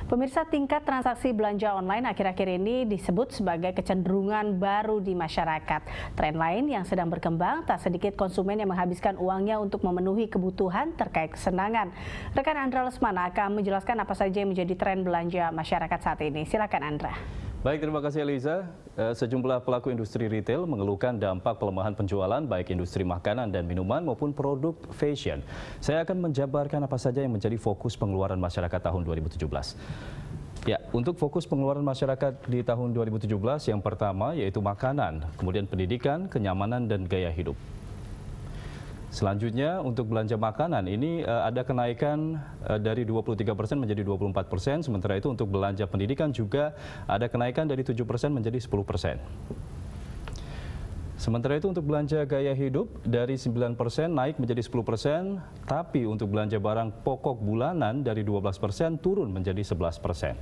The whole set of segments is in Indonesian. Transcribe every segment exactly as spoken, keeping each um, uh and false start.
Pemirsa, tingkat transaksi belanja online akhir-akhir ini disebut sebagai kecenderungan baru di masyarakat. Tren lain yang sedang berkembang, tak sedikit konsumen yang menghabiskan uangnya untuk memenuhi kebutuhan terkait kesenangan. Rekan Andra Lesmana akan menjelaskan apa saja yang menjadi tren belanja masyarakat saat ini. Silakan Andra. Baik, terima kasih Eliza. Sejumlah pelaku industri retail mengeluhkan dampak pelemahan penjualan baik industri makanan dan minuman maupun produk fashion. Saya akan menjabarkan apa saja yang menjadi fokus pengeluaran masyarakat tahun dua ribu tujuh belas. Ya, untuk fokus pengeluaran masyarakat di tahun dua ribu tujuh belas yang pertama yaitu makanan, kemudian pendidikan, kenyamanan dan gaya hidup. Selanjutnya untuk belanja makanan ini uh, ada kenaikan uh, dari dua puluh tiga persen menjadi dua puluh empat persen, sementara itu untuk belanja pendidikan juga ada kenaikan dari tujuh persen menjadi sepuluh persen. Sementara itu untuk belanja gaya hidup dari sembilan persen naik menjadi sepuluh persen, tapi untuk belanja barang pokok bulanan dari dua belas persen turun menjadi sebelas persen.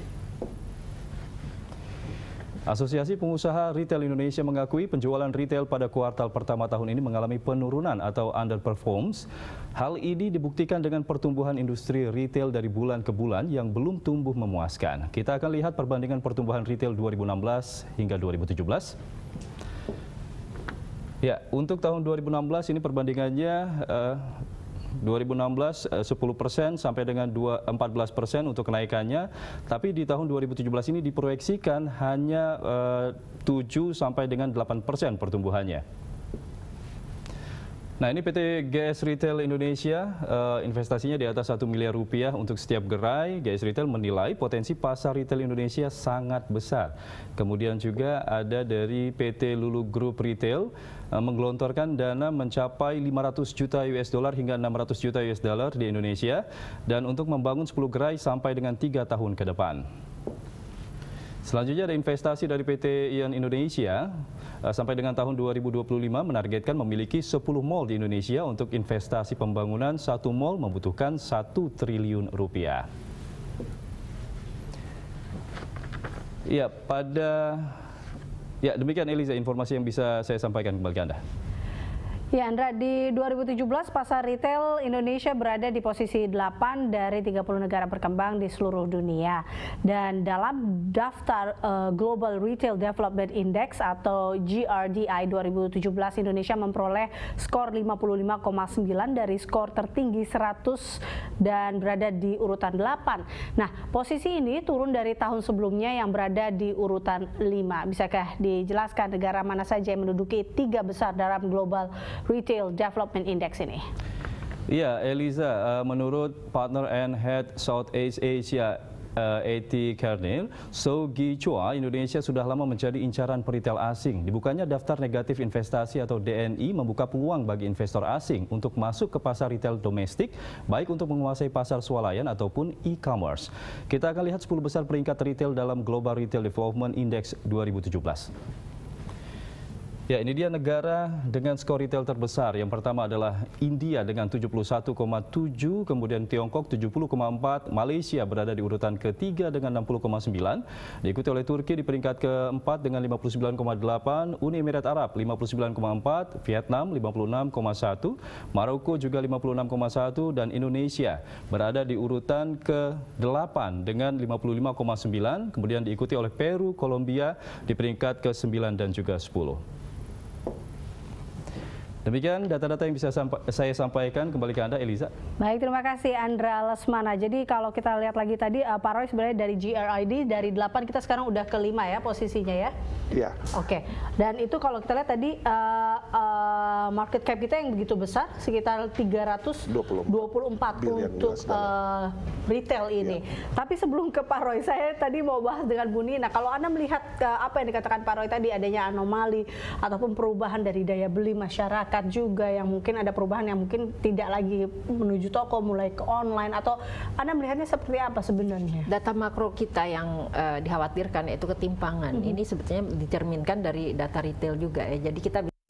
Asosiasi Pengusaha Retail Indonesia mengakui penjualan retail pada kuartal pertama tahun ini mengalami penurunan atau underperforms. Hal ini dibuktikan dengan pertumbuhan industri retail dari bulan ke bulan yang belum tumbuh memuaskan. Kita akan lihat perbandingan pertumbuhan retail dua ribu enam belas hingga dua ribu tujuh belas. Ya, untuk tahun dua ribu enam belas ini perbandingannya uh, dua ribu enam belas sepuluh persen sampai dengan empat belas persen untuk kenaikannya, tapi di tahun dua ribu tujuh belas ini diproyeksikan hanya uh, tujuh sampai dengan delapan persen pertumbuhannya. Nah, ini P T G S Retail Indonesia, uh, investasinya di atas satu miliar rupiah untuk setiap gerai. G S Retail menilai potensi pasar retail Indonesia sangat besar. Kemudian juga ada dari P T Lulu Group Retail uh, menggelontorkan dana mencapai lima ratus juta U S dollar hingga enam ratus juta U S dollar di Indonesia dan untuk membangun sepuluh gerai sampai dengan tiga tahun ke depan. Selanjutnya ada investasi dari P T Ion Indonesia sampai dengan tahun dua ribu dua puluh lima menargetkan memiliki sepuluh mall di Indonesia. Untuk investasi pembangunan satu mall membutuhkan satu triliun rupiah. Ya, pada ya demikian Eliza informasi yang bisa saya sampaikan kembali ke Anda. Ya Andra, di dua ribu tujuh belas pasar retail Indonesia berada di posisi delapan dari tiga puluh negara berkembang di seluruh dunia. Dan dalam daftar uh, Global Retail Development Index atau G R D I dua ribu tujuh belas, Indonesia memperoleh skor lima puluh lima koma sembilan dari skor tertinggi seratus dan berada di urutan delapan. Nah, posisi ini turun dari tahun sebelumnya yang berada di urutan lima. Bisakah dijelaskan negara mana saja yang menduduki tiga besar dalam Global Retail Development Index ini? Iya, Eliza, uh, menurut partner and head Southeast Asia uh, A T Kearney, So Gi Chua, Indonesia sudah lama menjadi incaran peritel asing. Dibukanya daftar negatif investasi atau D N I membuka peluang bagi investor asing untuk masuk ke pasar retail domestik, baik untuk menguasai pasar swalayan ataupun e-commerce. Kita akan lihat sepuluh besar peringkat retail dalam Global Retail Development Index dua ribu tujuh belas. Ya, ini dia negara dengan skor retail terbesar. Yang pertama adalah India dengan tujuh puluh satu koma tujuh, kemudian Tiongkok tujuh puluh koma empat, Malaysia berada di urutan ketiga dengan enam puluh koma sembilan, diikuti oleh Turki di peringkat keempat dengan lima puluh sembilan koma delapan, Uni Emirat Arab lima puluh sembilan koma empat, Vietnam lima puluh enam koma satu, Maroko juga lima puluh enam koma satu, dan Indonesia berada di urutan ke delapan dengan lima puluh lima koma sembilan, kemudian diikuti oleh Peru, Kolombia di peringkat ke sembilan dan juga sepuluh. Demikian data-data yang bisa sampa saya sampaikan, kembali ke Anda, Eliza. Baik, terima kasih Andra Lesmana. Jadi kalau kita lihat lagi tadi, uh, Pak Roy sebenarnya dari G R I D dari delapan kita sekarang udah ke lima ya posisinya ya? Iya. Oke, dan itu kalau kita lihat tadi uh, uh, market cap kita yang begitu besar, sekitar tiga ratus dua puluh empat untuk uh, retail ini. Ya. Tapi sebelum ke Pak Roy, saya tadi mau bahas dengan Bu Nina. Kalau Anda melihat uh, apa yang dikatakan Pak Roy tadi, adanya anomali ataupun perubahan dari daya beli masyarakat, juga yang mungkin ada perubahan yang mungkin tidak lagi menuju toko, mulai ke online, atau Anda melihatnya seperti apa sebenarnya? Data makro kita yang uh, dikhawatirkan yaitu ketimpangan. Mm-hmm. Ini sebetulnya dicerminkan dari data retail juga ya. Jadi kita bisa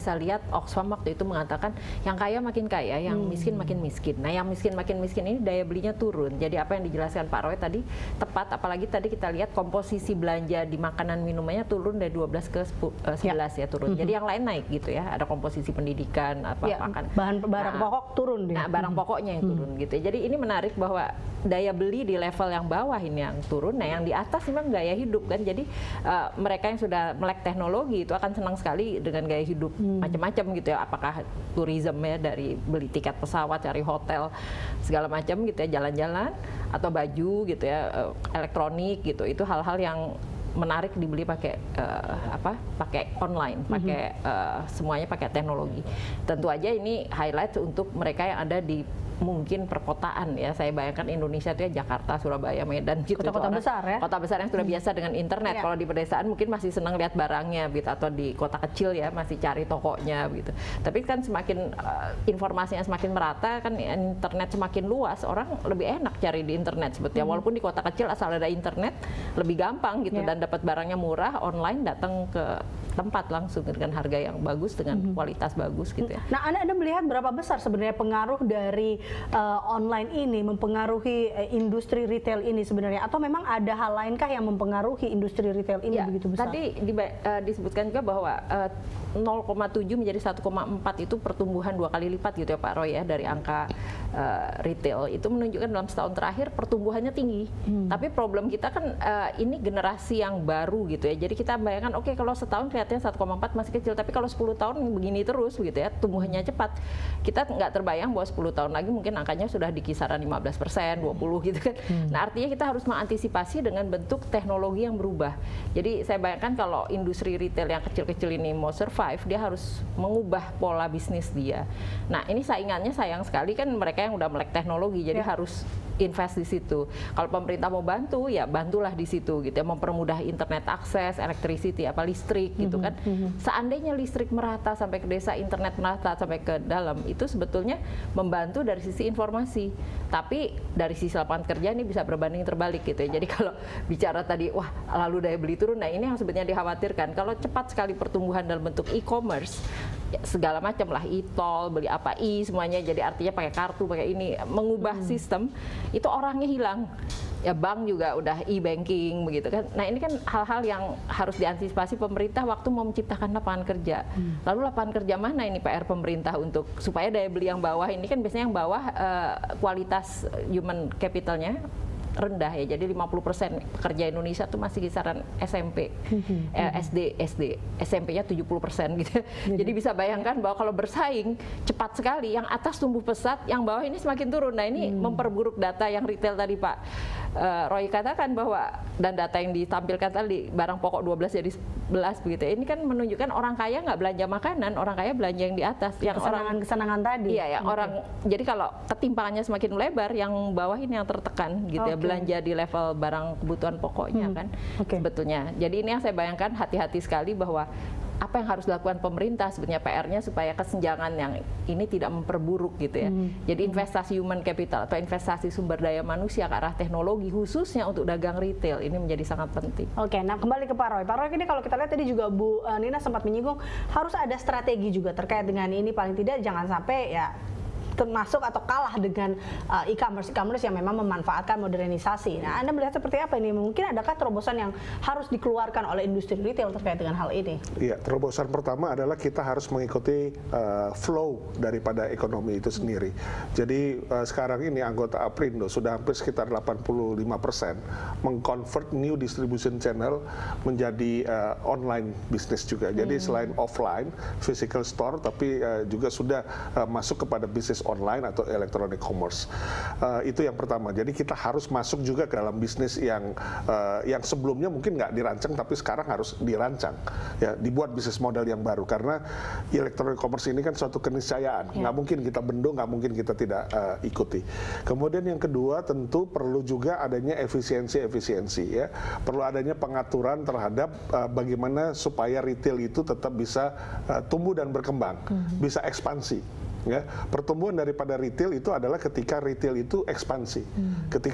bisa lihat Oxfam waktu itu mengatakan yang kaya makin kaya, yang Hmm. miskin makin miskin. Nah, yang miskin makin miskin ini daya belinya turun. Jadi apa yang dijelaskan Pak Roy tadi tepat, apalagi tadi kita lihat komposisi belanja di makanan minumannya turun dari dua belas ke sebelas ya, ya turun. Jadi yang lain naik gitu ya. Ada komposisi pendidikan apa ya, makan. Bahan barang nah, pokok turun deh. Nah, barang pokoknya yang turun hmm. gitu. Jadi ini menarik bahwa daya beli di level yang bawah ini yang turun. Nah, yang di atas memang gaya hidup kan. Jadi uh, mereka yang sudah melek teknologi itu akan senang sekali dengan gaya hidup hmm. macam-macam gitu ya. Apakah tourism ya, dari beli tiket pesawat, cari hotel segala macam gitu ya, jalan-jalan, atau baju gitu ya, elektronik gitu. Itu hal-hal yang menarik dibeli pakai uh, apa? Pakai online, pakai uh, semuanya pakai teknologi. Tentu aja ini highlight untuk mereka yang ada di mungkin perkotaan ya. Saya bayangkan Indonesia itu ya Jakarta, Surabaya, Medan gitu. Kota-kota besar ya. Kota besar yang sudah biasa dengan internet. Ya. Kalau di pedesaan mungkin masih senang lihat barangnya gitu, atau di kota kecil ya masih cari tokonya gitu. Tapi kan semakin uh, informasinya semakin merata kan, internet semakin luas, orang lebih enak cari di internet sebetulnya. Hmm. Walaupun di kota kecil asal ada internet lebih gampang gitu ya. Dan dapat barangnya murah, online datang ke tempat langsung dengan harga yang bagus, dengan hmm. kualitas bagus gitu ya. Nah, Anda, Anda melihat berapa besar sebenarnya pengaruh dari uh, online ini mempengaruhi uh, industri retail ini sebenarnya, atau memang ada hal lainkah yang mempengaruhi industri retail ini ya, begitu besar? Tadi di, uh, disebutkan juga bahwa uh, nol koma tujuh menjadi satu koma empat itu pertumbuhan dua kali lipat gitu ya Pak Roy ya, dari angka uh, retail. Itu menunjukkan dalam setahun terakhir pertumbuhannya tinggi. Hmm. Tapi problem kita kan uh, ini generasi yang baru gitu ya. Jadi kita bayangkan oke okay, kalau setahun kelihatannya satu koma empat masih kecil, tapi kalau sepuluh tahun begini terus gitu ya, tumbuhannya cepat. Kita nggak terbayang bahwa sepuluh tahun lagi mungkin angkanya sudah di kisaran lima belas persen, dua puluh gitu kan. Hmm. Nah, artinya kita harus mengantisipasi dengan bentuk teknologi yang berubah. Jadi saya bayangkan kalau industri retail yang kecil-kecil ini mau survive, dia harus mengubah pola bisnis dia. Nah, ini saingannya sayang sekali kan mereka yang udah melek teknologi, jadi ya. harus invest di situ. Kalau pemerintah mau bantu, ya bantulah di situ gitu ya, mempermudah internet akses, electricity, apa listrik gitu kan. Mm-hmm. Seandainya listrik merata sampai ke desa, internet merata sampai ke dalam, itu sebetulnya membantu dari sisi informasi. Tapi dari sisi lapangan kerja ini bisa berbanding terbalik gitu ya. Jadi kalau bicara tadi, wah lalu daya beli turun, nah ini yang sebetulnya dikhawatirkan. Kalau cepat sekali pertumbuhan dalam bentuk e-commerce, ya, segala macam lah, e-tol, beli apa i semuanya, jadi artinya pakai kartu, pakai ini, mengubah hmm. sistem, itu orangnya hilang. Ya bank juga udah e-banking begitu kan. Nah, ini kan hal-hal yang harus diantisipasi pemerintah waktu mau menciptakan lapangan kerja. Hmm. Lalu lapangan kerja mana ini P R pemerintah untuk supaya daya beli yang bawah ini kan biasanya yang bawah uh, kualitas human capitalnya rendah ya, jadi lima puluh persen pekerja Indonesia tuh masih kisaran S M P, mm-hmm. eh, S D, S D, S M P-nya tujuh puluh persen gitu. Mm-hmm. Jadi bisa bayangkan bahwa kalau bersaing cepat sekali, yang atas tumbuh pesat, yang bawah ini semakin turun. Nah, ini mm. memperburuk data yang retail tadi Pak uh, Roy katakan bahwa, dan data yang ditampilkan tadi barang pokok dua belas jadi sebelas begitu. Ini kan menunjukkan orang kaya nggak belanja makanan, orang kaya belanja yang di atas, yang orang kesenangan tadi. Iya, yang okay. orang. Jadi kalau ketimpangannya semakin lebar, yang bawah ini yang tertekan gitu okay. ya. Belanja di level barang kebutuhan pokoknya hmm. kan okay. sebetulnya. Jadi ini yang saya bayangkan, hati-hati sekali bahwa apa yang harus dilakukan pemerintah sebetulnya P R-nya supaya kesenjangan yang ini tidak memperburuk gitu ya. Hmm. Jadi investasi human capital atau investasi sumber daya manusia ke arah teknologi khususnya untuk dagang retail ini menjadi sangat penting. Oke, nah kembali ke Pak Roy. Pak Roy, ini kalau kita lihat tadi juga Bu Nina sempat menyinggung harus ada strategi juga terkait dengan ini, paling tidak jangan sampai ya termasuk atau kalah dengan uh, e-commerce e-commerce yang memang memanfaatkan modernisasi. Nah, Anda melihat seperti apa ini? Mungkin adakah terobosan yang harus dikeluarkan oleh industri retail terkait dengan hal ini? Iya, terobosan pertama adalah kita harus mengikuti uh, flow daripada ekonomi itu sendiri. Jadi uh, sekarang ini anggota Aprindo sudah hampir sekitar delapan puluh lima persen mengconvert new distribution channel menjadi uh, online bisnis juga. Jadi hmm. selain offline, physical store, tapi uh, juga sudah uh, masuk kepada bisnis online atau electronic commerce. Uh, itu yang pertama. Jadi kita harus masuk juga ke dalam bisnis yang uh, yang sebelumnya mungkin nggak dirancang, tapi sekarang harus dirancang. Ya, dibuat bisnis model yang baru. Karena electronic commerce ini kan suatu keniscayaan. Ya. Nggak mungkin kita bendung, nggak mungkin kita tidak uh, ikuti. Kemudian yang kedua tentu perlu juga adanya efisiensi-efisiensi. Ya, perlu adanya pengaturan terhadap uh, bagaimana supaya retail itu tetap bisa uh, tumbuh dan berkembang, hmm. bisa ekspansi. Ya, pertumbuhan daripada retail itu adalah ketika retail itu ekspansi. Hmm. Ketika tidak ada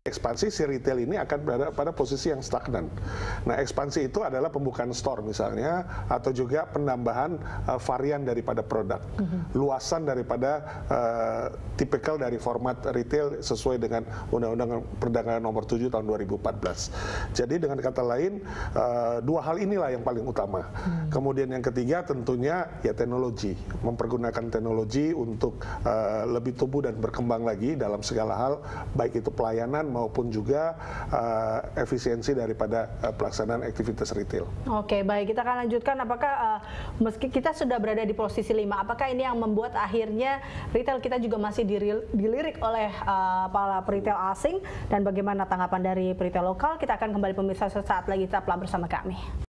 ekspansi, si retail ini akan berada pada posisi yang stagnan. Nah, ekspansi itu adalah pembukaan store misalnya, atau juga penambahan uh, varian daripada produk, mm-hmm. luasan daripada uh, tipikal dari format retail sesuai dengan Undang-Undang Perdagangan Nomor tujuh Tahun dua ribu empat belas. Jadi dengan kata lain, uh, dua hal inilah yang paling utama. Mm. Kemudian yang ketiga tentunya ya teknologi, mempergunakan teknologi untuk uh, lebih tumbuh dan berkembang lagi dalam segala hal, baik itu pelayanan maupun juga uh, efisiensi daripada uh, pelaksanaan aktivitas retail. Oke, baik, kita akan lanjutkan. Apakah uh, meski kita sudah berada di posisi lima, apakah ini yang membuat akhirnya retail kita juga masih dilirik oleh uh, para retail asing, dan bagaimana tanggapan dari retail lokal? Kita akan kembali pemirsa sesaat lagi, tetaplah bersama kami.